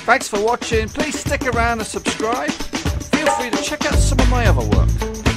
Thanks for watching. Please stick around and subscribe. Feel free to check out some of my other work.